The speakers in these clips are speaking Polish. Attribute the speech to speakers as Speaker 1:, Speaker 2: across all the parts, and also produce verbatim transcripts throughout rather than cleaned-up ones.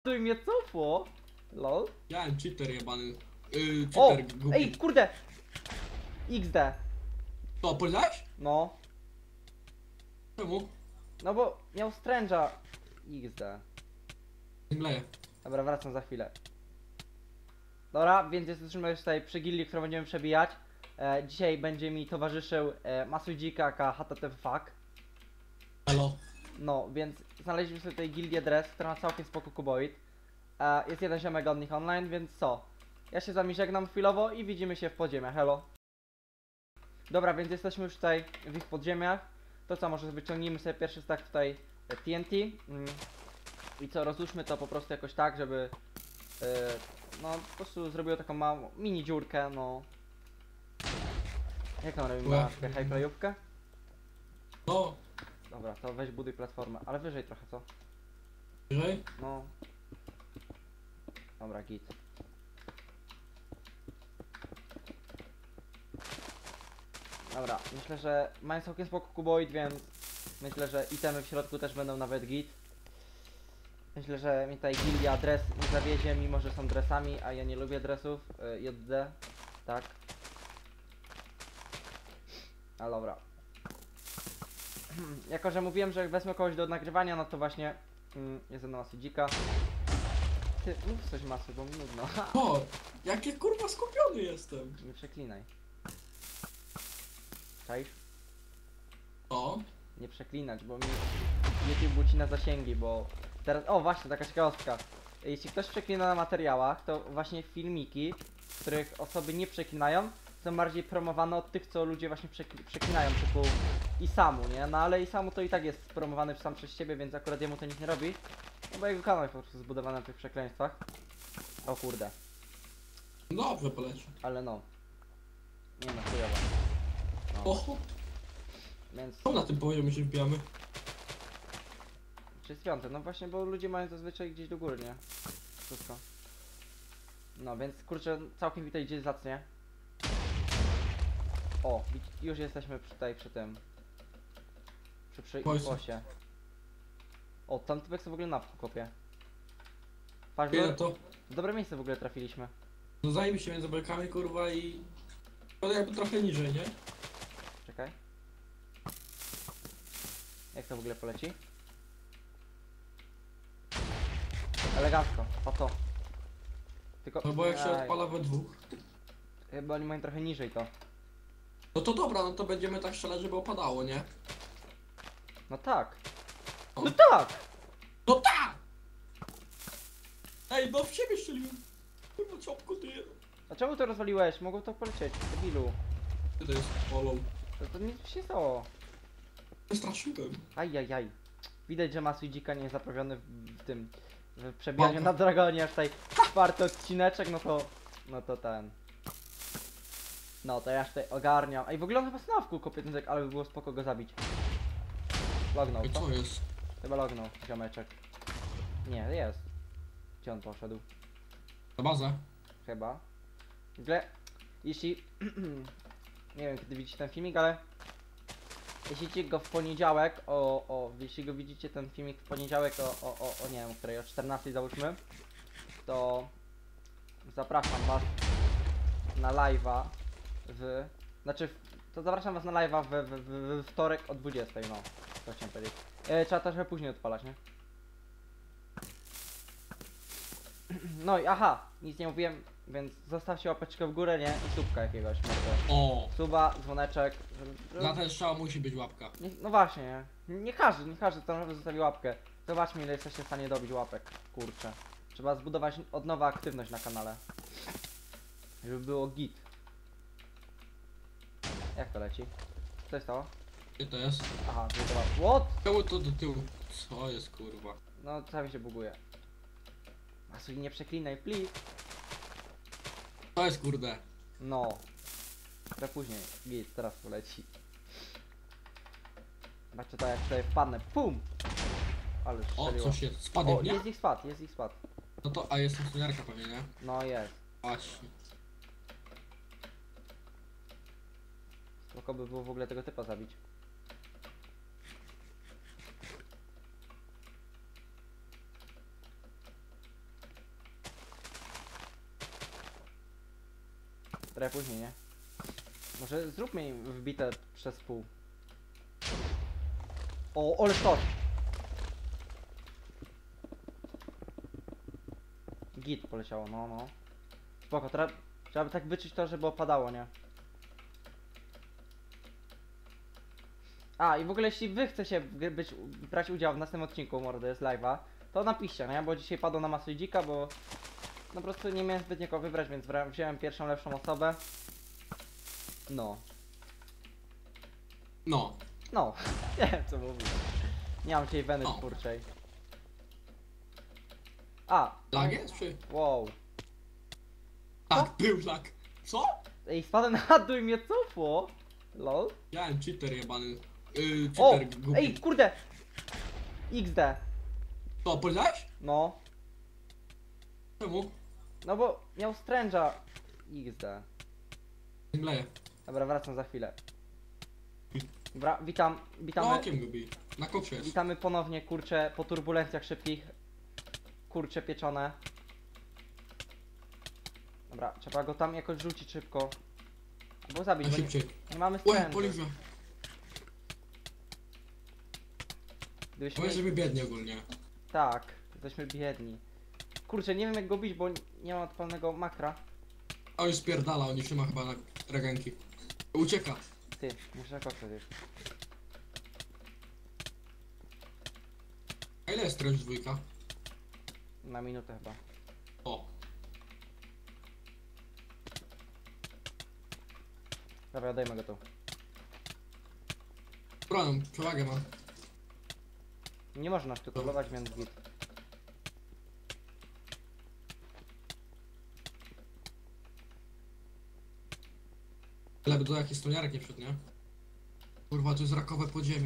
Speaker 1: Tu mnie cofło. Lol.
Speaker 2: Ja mam cheater jebany. Yy,
Speaker 1: O!
Speaker 2: cheater głupi.
Speaker 1: Ej, kurde! iks de.
Speaker 2: To, powiedziałeś?
Speaker 1: No.
Speaker 2: Czemu?
Speaker 1: No bo miał Strange'a. iks de.
Speaker 2: Nie mleję.
Speaker 1: Dobra, wracam za chwilę. Dobra, więc jesteśmy już tutaj przy gildii, którą będziemy przebijać. E, dzisiaj będzie mi towarzyszył e, Masudzika aka H T T Fuck.
Speaker 2: Halo.
Speaker 1: No, więc znaleźliśmy sobie tutaj gildię Dress, która ma całkiem spoko kuboid. E, jest jeden ziomek od nich online, więc co? Ja się z wami żegnam chwilowo i widzimy się w podziemiach, hello. Dobra, więc jesteśmy już tutaj w ich podziemiach. To co, może wyciągnijmy sobie pierwszy stack tutaj T N T. Mm. I co, rozłóżmy to po prostu jakoś tak, żeby yy, no po prostu zrobiło taką małą mini dziurkę, no. Jak tam robimy na highplayówkę?
Speaker 2: No.
Speaker 1: Dobra, to weź buduj platformę, ale wyżej trochę, co?
Speaker 2: Wyżej?
Speaker 1: No. Dobra, git. Dobra, myślę, że mają całkiem spoko kuboid, więc myślę, że itemy w środku też będą nawet git. Myślę, że mi tutaj gildia dress nie zawiedzie, mimo że są dressami, a ja nie lubię dressów. Yy, J D, tak. A dobra. Jako, że mówiłem, że jak wezmę kogoś do nagrywania, no to właśnie mm, jest ze mną Masudzika. Ty, mów coś Masu, bo mi nudno.
Speaker 2: O, jakie kurwa skupiony jestem.
Speaker 1: Nie przeklinaj. Czaisz?
Speaker 2: O.
Speaker 1: Nie przeklinać, bo mi YouTube ucina zasięgi, bo teraz... O właśnie, taka ciekawostka. Jeśli ktoś przeklina na materiałach, to właśnie filmiki, w których osoby nie przeklinają, są bardziej promowane od tych, co ludzie właśnie przekli przeklinają, typu Isamu, nie? No ale Isamu to i tak jest promowany sam przez ciebie, więc akurat jemu to nic nie robi. No bo jego kanał jest po prostu zbudowany na tych przekleństwach. O kurde.
Speaker 2: Dobrze poleci.
Speaker 1: Ale no. Nie no, chujowo. No.
Speaker 2: Oho.
Speaker 1: Więc...
Speaker 2: Co na tym poziomie się wbijamy?
Speaker 1: Czy jest piąte? No właśnie, bo ludzie mają zazwyczaj gdzieś do góry, nie? Wszystko. No więc kurczę, całkiem witaj gdzieś zacnie. O, już jesteśmy przy, tutaj przy tym. Przy przy bosie. O, tam typek sobie w ogóle nawku kopie. Patrz,
Speaker 2: Ile
Speaker 1: do,
Speaker 2: to?
Speaker 1: w dobre miejsce w ogóle trafiliśmy.
Speaker 2: No zajmij się między belkami kurwa i... Ale jakby trochę niżej, nie?
Speaker 1: Czekaj. Jak to w ogóle poleci? Elegancko, po to. Tylko...
Speaker 2: No bo jak się
Speaker 1: Aj,
Speaker 2: odpala we dwóch.
Speaker 1: chyba oni mają trochę niżej to.
Speaker 2: No to dobra, no to będziemy tak strzelać, żeby opadało, nie?
Speaker 1: No tak.
Speaker 2: O.
Speaker 1: No tak!
Speaker 2: No tak! Ej, no w siebie strzeliłem. Kurwa, czopku ty.
Speaker 1: A czemu to rozwaliłeś? Mogło to polecieć, debilu.
Speaker 2: Ty to jest polą.
Speaker 1: To, to nic się nie stało.
Speaker 2: Wystraszyłem.
Speaker 1: Ajajaj. Widać, że Masudzika nie jest zaprawiony w, w tym... w przebijaniu
Speaker 2: Wow.
Speaker 1: na dragonie, aż tutaj czwarty odcineczek, no to... No to ten... No to ja tutaj ogarniam. Ej, w ogóle on chyba snawku kopie ten, ale by było spoko go zabić. Lognął,
Speaker 2: Ej,
Speaker 1: co?
Speaker 2: co jest?
Speaker 1: Chyba lognął, ziomeczek. Nie, jest. Gdzie on poszedł?
Speaker 2: Na bazę?
Speaker 1: Chyba. W ogóle, jeśli... nie wiem, kiedy widzicie ten filmik, ale... Jeśli widzicie go w poniedziałek, o, o, jeśli go widzicie ten filmik w poniedziałek o, o, o, o nie wiem, o której, o czternastej załóżmy, to zapraszam was na live'a w... Znaczy, to zapraszam was na live'a w, w, w, w wtorek o dwudziestej, no. To chciałem powiedzieć. E, trzeba trochę później odpalać, nie? No i aha, nic nie mówiłem, więc zostawcie łapeczkę w górę, nie? I subka jakiegoś może.
Speaker 2: O!
Speaker 1: Suba, dzwoneczek, żeby... żeby...
Speaker 2: Za ten strzał musi być łapka.
Speaker 1: Nie, no właśnie, nie? Nie każdy, nie każdy to nawet zostawi łapkę. Zobaczmy, ile jesteście w stanie dobić łapek, kurczę. Trzeba zbudować od nowa aktywność na kanale. Żeby było git. Jak to leci? Co jest to?
Speaker 2: Gdzie to jest?
Speaker 1: Aha, zbudował. What?
Speaker 2: Czemu to do tyłu? Co jest kurwa?
Speaker 1: No, cały się buguje. Masuj, nie przeklinaj, please.
Speaker 2: To jest kurde.
Speaker 1: No. To później. Git, teraz poleci. Zobaczcie to, jak tutaj wpadnę. Pum! Ale
Speaker 2: O,
Speaker 1: strzeliło.
Speaker 2: coś jest. Spadek,
Speaker 1: O,
Speaker 2: nie?
Speaker 1: jest ich spad, jest ich spad.
Speaker 2: No to, a jest funkcjonarka pewnie, nie?
Speaker 1: No jest.
Speaker 2: Właśnie.
Speaker 1: Spoko by było w ogóle tego typa zabić. trochę później, nie? Może zróbmy im wbite przez pół. O, ale to! Git poleciało, no, no. Spoko, trzeba, trzeba by tak wyczuć to, żeby opadało, nie? A, i w ogóle jeśli wy chcecie być, brać udział w następnym odcinku mordy z live'a, to napiszcie, nie? Bo dzisiaj padło na masę dzika, bo no po prostu nie miałem zbyt kogo wybrać, więc wra- wziąłem pierwszą lepszą osobę. No.
Speaker 2: No.
Speaker 1: No. Nie wiem co mówić. Nie mam dzisiaj weny
Speaker 2: No.
Speaker 1: twórczej. A.
Speaker 2: Lag jest czy?
Speaker 1: Wow.
Speaker 2: Tak, był lag. Co?
Speaker 1: Ej, spadłem na dół i mnie cofło. Lol.
Speaker 2: Ja mam cheater jebany. Yy,
Speaker 1: O!
Speaker 2: cheater głupi.
Speaker 1: Ej, kurde! X D.
Speaker 2: To, powiedziałeś?
Speaker 1: No.
Speaker 2: Czemu?
Speaker 1: No bo miał stręża. X D.
Speaker 2: Nie mleję.
Speaker 1: Dobra, wracam za chwilę. Dobra, witam,
Speaker 2: No
Speaker 1: witamy,
Speaker 2: okiem gubi. Na koksie jest.
Speaker 1: witamy ponownie, kurczę, po turbulencjach szybkich. Kurcze pieczone. Dobra, trzeba go tam jakoś rzucić szybko. Albo zabić, bo nie,
Speaker 2: Szybciej.
Speaker 1: nie mamy
Speaker 2: Łe,
Speaker 1: stręża.
Speaker 2: poliżę.
Speaker 1: Gdybyśmy...
Speaker 2: My jesteśmy biedni ogólnie.
Speaker 1: Tak, jesteśmy biedni. Kurczę, nie wiem jak go bić, bo nie mam odpalnego makra.
Speaker 2: A on spierdala, on już nie ma chyba na regenki. Ucieka.
Speaker 1: Ty, muszę koksa zjeść.
Speaker 2: A ile jest trench dwójka?
Speaker 1: Na minutę chyba.
Speaker 2: O.
Speaker 1: Dobra, odejmę go tu.
Speaker 2: Broną, przewagę ma.
Speaker 1: Nie można tu tulować, więc git.
Speaker 2: Ale by do jakichś stoniarek nie wszedł, nie? Kurwa, to jest rakowe podziemie.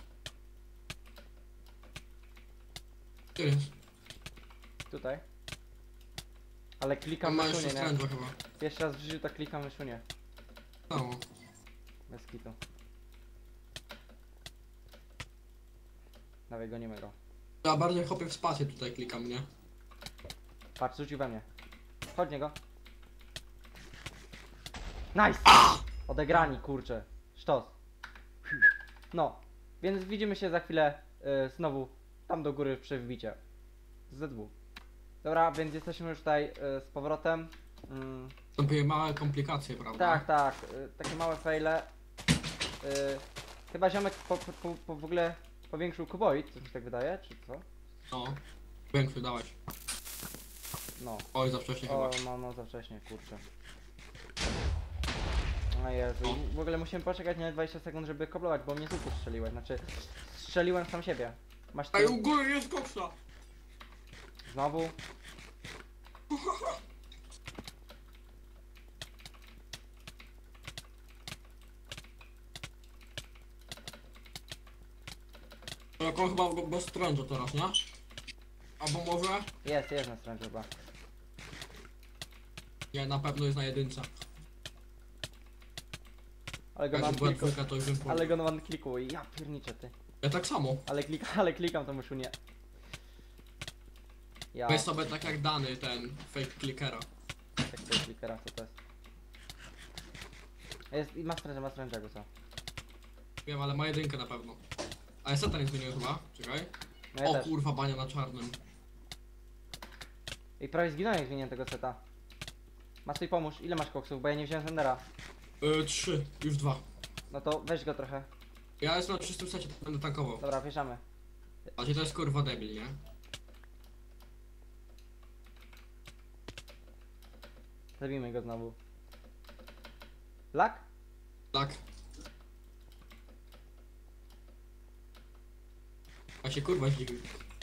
Speaker 2: Gdzie jest?
Speaker 1: Tutaj. Ale
Speaker 2: Tam
Speaker 1: klikam
Speaker 2: ma
Speaker 1: na
Speaker 2: jeszcze
Speaker 1: szunie, nie?
Speaker 2: stręża chyba.
Speaker 1: Pierwszy raz w życiu tak klikam myszunie.
Speaker 2: Samo.
Speaker 1: Bez kitu. Dawaj, gonimy go.
Speaker 2: Ja bardziej chopię w spację tutaj klikam, nie?
Speaker 1: Patrz, rzucił we mnie. Chodź niego. Nice! Odegrani, kurczę. Sztos. No, więc widzimy się za chwilę y, znowu tam do góry przy wbicie. Z Z2. Dobra, więc jesteśmy już tutaj y, z powrotem. Mm,
Speaker 2: Nastąpiły małe komplikacje, prawda?
Speaker 1: tak, tak, y, takie małe fejle. Y, chyba ziomek po, po, po, po w ogóle powiększył kuboid, coś mi się tak wydaje, czy co?
Speaker 2: No. Większy dałeś.
Speaker 1: No.
Speaker 2: Oj, za wcześnie
Speaker 1: O,
Speaker 2: chyba.
Speaker 1: no, no, za wcześnie, kurczę. O Jezu, i w ogóle musimy poczekać na dwadzieścia sekund, żeby koblować, bo mnie z łuku strzeliłeś, znaczy strzeliłem sam siebie. Masz
Speaker 2: Ej,
Speaker 1: ty
Speaker 2: u góry jest koksa!
Speaker 1: znowu?
Speaker 2: Jak on chyba go bez stręża teraz, nie? Albo może?
Speaker 1: Jest, jest na stronie chyba.
Speaker 2: Nie, na pewno jest na jedynce.
Speaker 1: Ale go
Speaker 2: Jak
Speaker 1: mam
Speaker 2: była
Speaker 1: kliku,
Speaker 2: dwójka, to już bym
Speaker 1: ale go mam kliku i ja pierniczę ty.
Speaker 2: Ja tak samo.
Speaker 1: Ale klikam, ale klikam to myszu nie. Ja,
Speaker 2: Weź sobie tak jak dany ten fake clickera.
Speaker 1: jak to jest klikera, co to jest? Jest, i ma stręża, ma stręża, go co?
Speaker 2: Wiem, ale ma jedynkę na pewno. A ja seta nie zmieniłem chyba. Czekaj.
Speaker 1: No ja
Speaker 2: O
Speaker 1: też.
Speaker 2: kurwa, bania na czarnym.
Speaker 1: I prawie zginąłem jak zmieniłem tego seta. Masz pomóż, ile masz koksów, bo ja nie wziąłem Zendera.
Speaker 2: Yy, trzy, już dwa.
Speaker 1: No to weź go trochę.
Speaker 2: Ja jestem na czystym secie, to będę tankował.
Speaker 1: Dobra, wjeżdżamy.
Speaker 2: A ci to jest kurwa debil, nie?
Speaker 1: Zabijmy go znowu. Lak?
Speaker 2: Tak. A się kurwa zdziwił.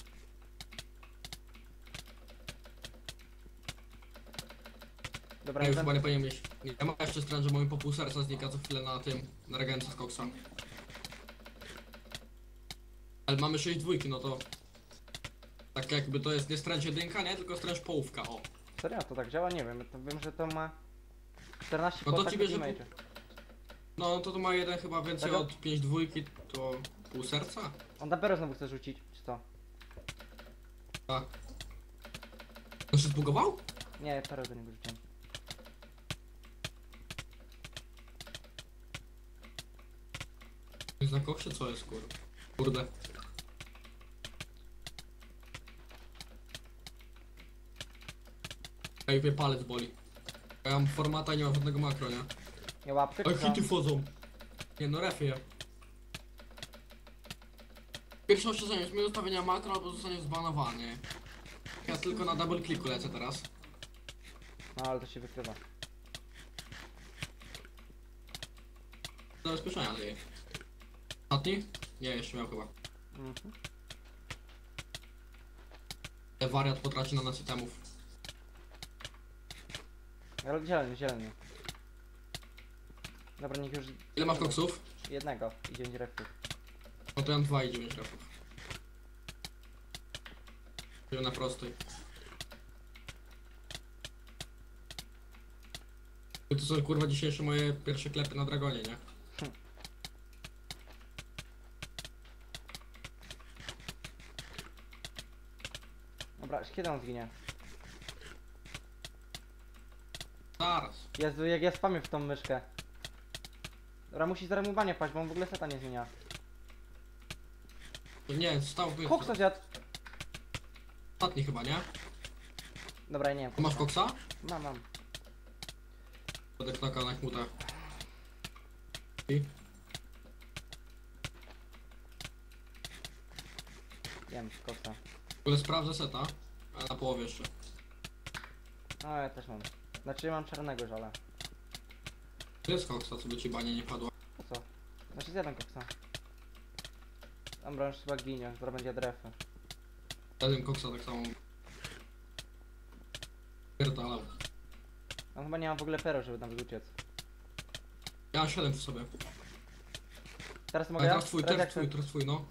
Speaker 1: Dobra,
Speaker 2: Ja już
Speaker 1: ten-
Speaker 2: chyba nie powinien mieć. Nie, ja mam jeszcze stran, że moim po pół serca znika co chwilę na tym, na regencie z koksa. Ale mamy sześć dwójki, no to... Tak jakby to jest nie stręcz jedynka, nie? Tylko stręcz połówka, o.
Speaker 1: Serio, to tak działa? Nie wiem, to wiem, że to ma czternaście
Speaker 2: No to
Speaker 1: postak
Speaker 2: ci bierze
Speaker 1: damage'u.
Speaker 2: No to to ma jeden chyba więcej
Speaker 1: Tego?
Speaker 2: od pięć dwójki, to pół serca?
Speaker 1: On dopiero znowu chce rzucić, czy co?
Speaker 2: Tak. On się zbugował?
Speaker 1: Nie, parę do niego rzuciłem.
Speaker 2: Jest na koksie? Co jest, kur... Kurde. Ej, mnie palec boli. Ja mam formata i nie mam żadnego makro, nie?
Speaker 1: Nie łapkę
Speaker 2: Oj,
Speaker 1: czy co?
Speaker 2: hity wchodzą. Nie no, refie. Pierwsze ostrzeżenie, zmień ustawienia makro albo zostanie zbanowany. Ja tylko na double clicku lecę teraz.
Speaker 1: No ale to się wykrywa.
Speaker 2: Zabezpieczenia dzieje. Ostatni? Nie, jeszcze miał chyba.
Speaker 1: Mhm.
Speaker 2: Te wariat potraci na nas itemów.
Speaker 1: Ale zielony, zielony. Dobra, niech już
Speaker 2: Ile masz koksów?
Speaker 1: jednego i dziewięć refów.
Speaker 2: No to ja mam dwa i dziewięć refów. Idę na prostej. To są kurwa dzisiejsze moje pierwsze klepy na dragonie, nie?
Speaker 1: Dobra, kiedy on zginie?
Speaker 2: Zaraz.
Speaker 1: Jezu, jak ja spamię w tą myszkę. Dobra, musi zaraz mu banie paść, bo on w ogóle seta nie zmienia.
Speaker 2: Nie, stał w
Speaker 1: Koksa zjadł!
Speaker 2: Ostatni chyba, nie?
Speaker 1: Dobra, ja nie wiem.
Speaker 2: Ty masz koksa?
Speaker 1: Mam, mam.
Speaker 2: Będę knaka na chmutę. I?
Speaker 1: Jem koksa.
Speaker 2: W ogóle sprawdzę seta. A na połowie jeszcze.
Speaker 1: No, ja też mam. Znaczy, ja mam czarnego żala.
Speaker 2: To jest koksa, co by ci banie nie padła.
Speaker 1: Po co? Znaczy, zjadam koksa. Dobra, już chyba ginie, zaraz będzie drefy.
Speaker 2: Zjadłem koksa tak samo. Pierdalał.
Speaker 1: On chyba nie ma w ogóle pero, żeby tam uciec.
Speaker 2: Ja mam siedem w sobie.
Speaker 1: Teraz
Speaker 2: Ale
Speaker 1: mogę ja?
Speaker 2: teraz twój,
Speaker 1: Teraz
Speaker 2: teraz
Speaker 1: jak
Speaker 2: twój,
Speaker 1: chcę.
Speaker 2: teraz twój, no.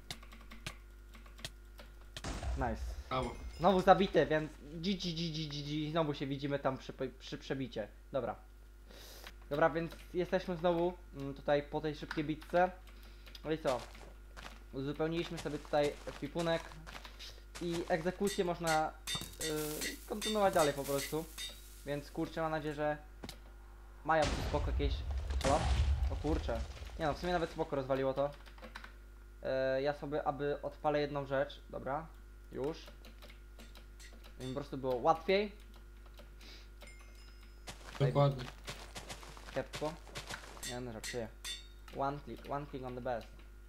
Speaker 1: Nice.
Speaker 2: Brawo.
Speaker 1: Znowu zabity, więc G G G G G G. Znowu się widzimy tam przy, przy przebicie. Dobra. Dobra, więc jesteśmy znowu mm, tutaj po tej szybkiej bitce. No i co? Uzupełniliśmy sobie tutaj ekwipunek i egzekucję można yy, kontynuować dalej po prostu. Więc kurczę, mam nadzieję, że mają tu spoko jakieś... Halo? O kurczę. Nie no, w sumie nawet spoko rozwaliło to. Yy, ja sobie, aby odpalę jedną rzecz. Dobra. Już. Żeby mi po prostu było łatwiej.
Speaker 2: Dokładnie.
Speaker 1: Kepko. Nie no, żartuję. One click, one click on the best.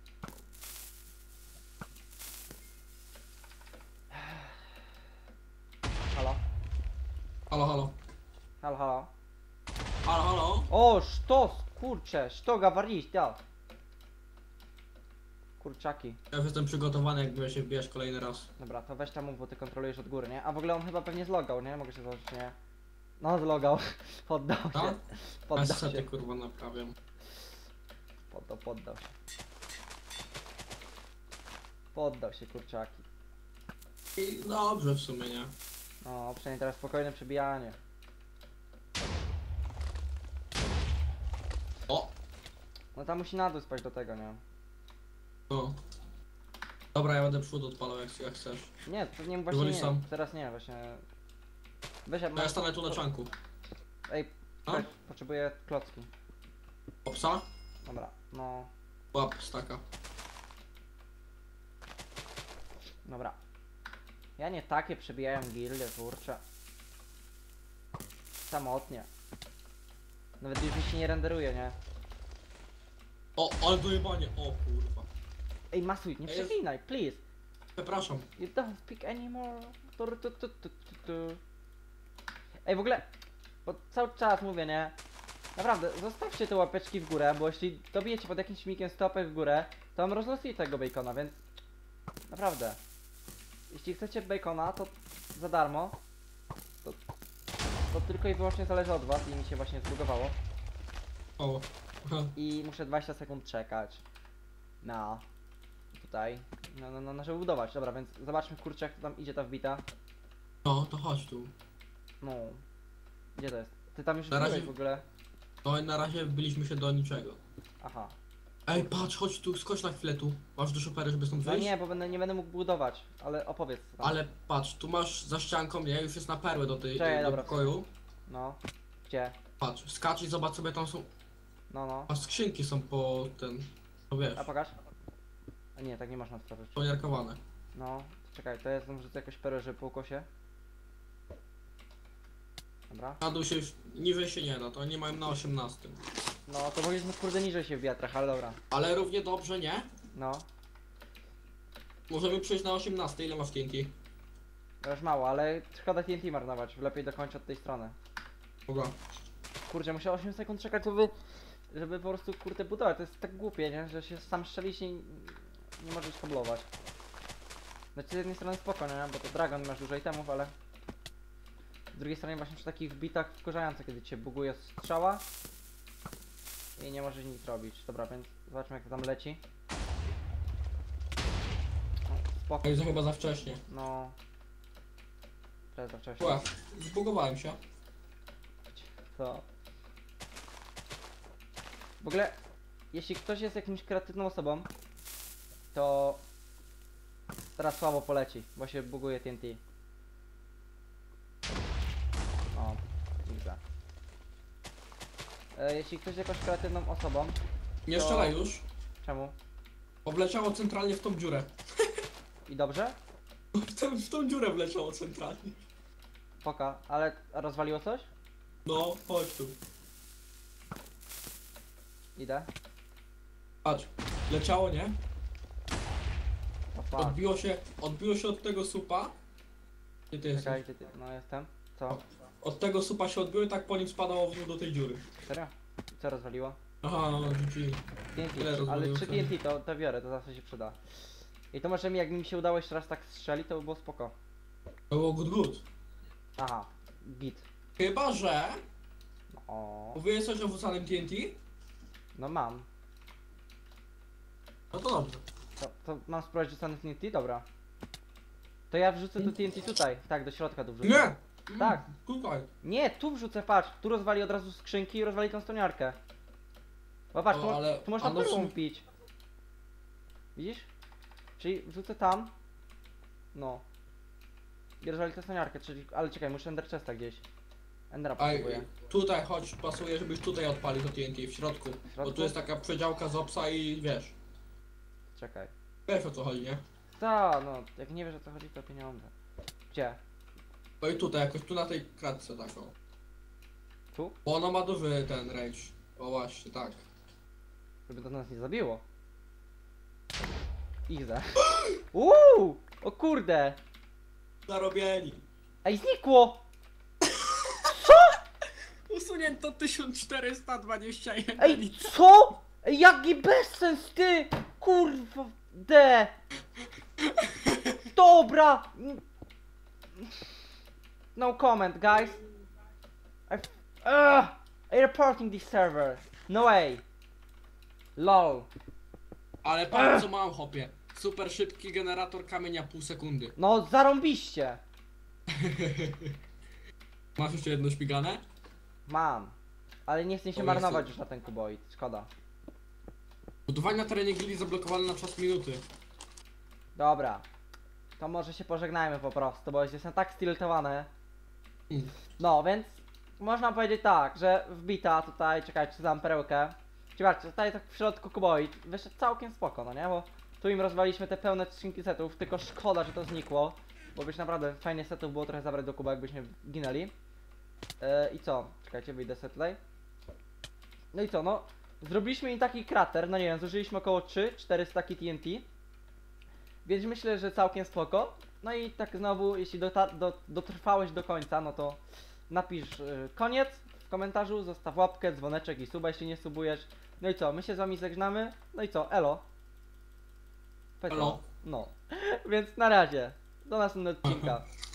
Speaker 1: Halo?
Speaker 2: Halo, halo.
Speaker 1: Halo, halo?
Speaker 2: Halo, halo.
Speaker 1: O, sztos! Kurczę, što gawariś, ja. Kurczaki.
Speaker 2: Ja już jestem przygotowany, jakby się wbijać kolejny raz.
Speaker 1: Dobra, to weź tam mów, bo ty kontrolujesz od góry, nie? A w ogóle on chyba pewnie zlogał, nie? Mogę się zobaczyć, nie? No, zlogał. Poddał się.
Speaker 2: Tak?
Speaker 1: Poddał
Speaker 2: Sety
Speaker 1: się.
Speaker 2: kurwa naprawiam.
Speaker 1: Poddał, poddał się. Poddał się, kurczaki.
Speaker 2: I dobrze w sumie, nie?
Speaker 1: No, przynajmniej teraz spokojne przebijanie.
Speaker 2: O!
Speaker 1: No tam musi na dół spać do tego, nie?
Speaker 2: No. Dobra, ja będę przód odpalał jak, jak chcesz.
Speaker 1: Nie, to nie właśnie
Speaker 2: Woli
Speaker 1: nie.
Speaker 2: sam.
Speaker 1: Teraz nie, właśnie. Weź
Speaker 2: No ja stanę tu na czanku.
Speaker 1: Ej,
Speaker 2: No?
Speaker 1: czekaj, potrzebuję klocki.
Speaker 2: O psa?
Speaker 1: Dobra, no,
Speaker 2: Łap staka.
Speaker 1: dobra. Ja nie takie przebijają gildy, kurczę. Samotnie. Nawet już mi się nie renderuje, nie?
Speaker 2: O, ale dojebanie. O kurwa.
Speaker 1: Ej, masuj, nie
Speaker 2: Ej, jest-
Speaker 1: przeklinaj, please.
Speaker 2: Przepraszam.
Speaker 1: You don't speak anymore. Tu, tu, tu, tu, tu, tu. Ej, w ogóle, bo cały czas mówię, nie? Naprawdę, zostawcie te łapeczki w górę, bo jeśli dobijecie pod jakimś filmikiem stopę w górę, to on rozlosuje tego bacona, więc naprawdę. Jeśli chcecie bacona, to za darmo. To, to tylko i wyłącznie zależy od was i mi się właśnie zbugowało.
Speaker 2: O.
Speaker 1: I muszę dwadzieścia sekund czekać na tutaj, na, na, na żeby budować. Dobra, więc zobaczmy kurczę jak to tam idzie ta wbita.
Speaker 2: No, to chodź tu.
Speaker 1: No. Gdzie to jest? Ty tam już
Speaker 2: Na razie-
Speaker 1: byłeś w ogóle.
Speaker 2: No i na razie byliśmy się do niczego.
Speaker 1: Aha.
Speaker 2: Ej, patrz, chodź tu, skocz na chwilę tu. Masz do szopery, żeby stąd
Speaker 1: No
Speaker 2: wyjść?
Speaker 1: nie, bo będę, nie będę mógł budować, ale opowiedz co tam.
Speaker 2: Ale patrz, tu masz za ścianką, nie? Już jest na perły do tej
Speaker 1: Czekaj,
Speaker 2: do
Speaker 1: dobra.
Speaker 2: pokoju.
Speaker 1: No. Gdzie?
Speaker 2: Patrz, skacz i zobacz sobie, tam są...
Speaker 1: No, no.
Speaker 2: A skrzynki są po ten... To wiesz,
Speaker 1: A pokaż. A nie, tak nie można otworzyć.
Speaker 2: poniarkowane.
Speaker 1: No, czekaj, to jest, może jakieś perę po ukosie. Dobra.
Speaker 2: Na dół się już, niżej się nie da, to nie mają na osiemnastym.
Speaker 1: No, to mogliśmy kurde niżej się w wiatrach, ale dobra.
Speaker 2: Ale równie dobrze, nie?
Speaker 1: No,
Speaker 2: Możemy przejść na osiemnaście, ile masz T N T?
Speaker 1: to już mało, ale szkoda T N T marnować, lepiej dokończyć od tej strony.
Speaker 2: Dobra.
Speaker 1: Kurczę, muszę osiem sekund czekać, żeby, żeby po prostu kurde budować, to jest tak głupie, nie? Że się sam strzelić i nie możesz kablować. Znaczy z jednej strony spoko, nie? Bo to Dragon masz dużo itemów, ale z drugiej strony właśnie przy takich bitach wkurzające, kiedy cię buguje strzała i nie możesz nic robić. Dobra, więc zobaczmy jak to tam leci. No, spoko.
Speaker 2: To jest chyba za wcześnie.
Speaker 1: No. To jest za wcześnie.
Speaker 2: Ła, zbugowałem się.
Speaker 1: To. W ogóle, jeśli ktoś jest jakimś kreatywną osobą, to teraz słabo poleci, bo się buguje T N T. O, widzę. E, jeśli ktoś jest jakąś kreatywną osobą,
Speaker 2: Nie
Speaker 1: To-
Speaker 2: strzelaj już.
Speaker 1: czemu?
Speaker 2: Bo wleciało centralnie w tą dziurę.
Speaker 1: I dobrze?
Speaker 2: W, tę, w tą dziurę wleciało centralnie.
Speaker 1: Poka, ale rozwaliło coś?
Speaker 2: No, chodź tu.
Speaker 1: Idę.
Speaker 2: Patrz, leciało, nie?
Speaker 1: O fuck.
Speaker 2: Odbiło się, odbiło się od tego supa. Gdzie ty jesteś?
Speaker 1: Czekaj, ty, ty, no jestem. Co?
Speaker 2: Od tego supa się odbiło i tak po nim spadało w dół do tej dziury.
Speaker 1: Serio? Co rozwaliło?
Speaker 2: Aha, no G G.
Speaker 1: T N T,
Speaker 2: Tyle
Speaker 1: ale
Speaker 2: rozwaliło
Speaker 1: trzy
Speaker 2: sobie.
Speaker 1: T N T to, to biorę, to zawsze się przyda. I to może mi, jak mi się udało jeszcze raz tak strzelić, to by było spoko.
Speaker 2: To było good good.
Speaker 1: Aha, git.
Speaker 2: Chyba, że...
Speaker 1: O,
Speaker 2: Mówiłeś coś o wrzucanym T N T?
Speaker 1: no mam.
Speaker 2: No to dobrze.
Speaker 1: To, to mam spróbować rzucany T N T? Dobra. To ja wrzucę tu T N T tutaj. Tak, do środka tu wrzucę.
Speaker 2: Nie!
Speaker 1: Tak.
Speaker 2: Tutaj.
Speaker 1: Nie, tu wrzucę, patrz. Tu rozwali od razu skrzynki i rozwali tą stoniarkę. Bo patrz,
Speaker 2: O,
Speaker 1: tu,
Speaker 2: ale-
Speaker 1: tu można
Speaker 2: a no w
Speaker 1: perłą
Speaker 2: sumie-
Speaker 1: pić. Widzisz? Czyli wrzucę tam. No. I rozwali tę stoniarkę, czyli... Ale czekaj, muszę Ender Chesta gdzieś. Endera
Speaker 2: Aj,
Speaker 1: potrzebuję.
Speaker 2: tutaj chodź, pasuje, żebyś tutaj odpalił to T N T w środku. Bo
Speaker 1: środku?
Speaker 2: tu jest taka przedziałka z opsa i wiesz.
Speaker 1: Czekaj.
Speaker 2: Wiesz o co chodzi, nie?
Speaker 1: Ta, no, jak nie wiesz o co chodzi, to pieniądze. Gdzie?
Speaker 2: No i tutaj, jakoś tu na tej kratce taką.
Speaker 1: Tu?
Speaker 2: Bo ona ma duży ten range. O właśnie, tak.
Speaker 1: Żeby to nas nie zabiło. Ich za. Uuu! O kurde!
Speaker 2: Zarobieni.
Speaker 1: Ej, znikło!
Speaker 2: Usunięto tysiąc czterysta dwadzieścia jeden.
Speaker 1: Ej, co? Ej, jaki bezsens, ty! Kurwa, de! Dobra! No comment, guys. I, uh, I reporting this server. No way. Lol.
Speaker 2: Ale patrz co mam, hopie. Super szybki generator kamienia pół sekundy.
Speaker 1: No, zarąbiście.
Speaker 2: Masz jeszcze jedno śmigane?
Speaker 1: Mam. Ale nie chcę się
Speaker 2: O,
Speaker 1: marnować
Speaker 2: jest-
Speaker 1: już na ten kuboid. Szkoda.
Speaker 2: Budowanie na terenie gildii zablokowane na czas minuty.
Speaker 1: Dobra. To może się pożegnajmy po prostu, bo już jestem tak stiltowany.
Speaker 2: Mm.
Speaker 1: No, więc można powiedzieć tak, że wbita tutaj, czekajcie, dam perełkę. Zobaczcie, tutaj tak w środku kuboid wyszedł całkiem spoko, no nie? Bo tu im rozwaliśmy te pełne skrzynki setów, tylko szkoda, że to znikło. Bo byś naprawdę fajnie setów było trochę zabrać do kuba, jakbyśmy ginęli. Yy, I co? Czekajcie, wyjdę sobie tutaj. No i co, no? Zrobiliśmy im taki krater, no nie wiem, zużyliśmy około trzy cztery staki T N T. Więc myślę, że całkiem spoko. No i tak znowu, jeśli dota- do, dotrwałeś do końca, no to napisz y, koniec w komentarzu, zostaw łapkę, dzwoneczek i suba, jeśli nie subujesz. No i co, my się z wami żegnamy. No i co, elo. Powiedz
Speaker 2: Elo.
Speaker 1: No. Więc na razie. Do następnego odcinka.